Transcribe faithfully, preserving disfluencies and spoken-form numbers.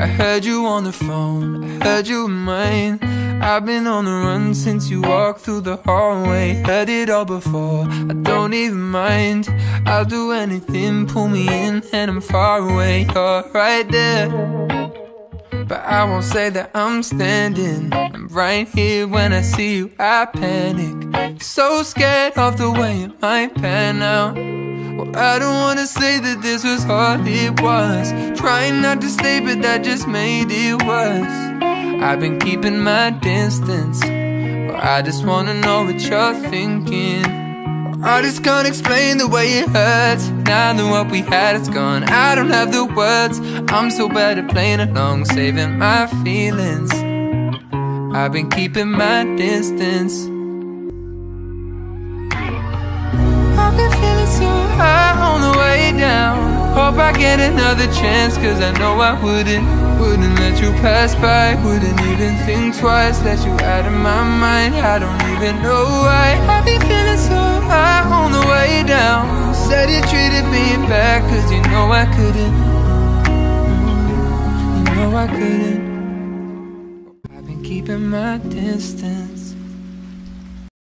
I heard you on the phone, I heard you were mine. I've been on the run since you walked through the hallway. Heard it all before, I don't even mind. I'll do anything, pull me in and I'm far away. You're right there, but I won't say that I'm standing. I'm right here when I see you, I panic. So scared of the way it might pan out. Well, I don't wanna say that this was all it was. Trying not to stay, but that just made it worse. I've been keeping my distance. Well, I just wanna know what you're thinking. Well, I just can't explain the way it hurts. Now that what we had is gone, I don't have the words. I'm so bad at playing along, saving my feelings. I've been keeping my distance. I've been feeling so high on the way down. Hope I get another chance, cause I know I wouldn't Wouldn't let you pass by, wouldn't even think twice. Let you out of my mind, I don't even know why. I've been feeling so high on the way down. Said you treated me bad, cause you know I couldn't. You know I couldn't. I've been keeping my distance.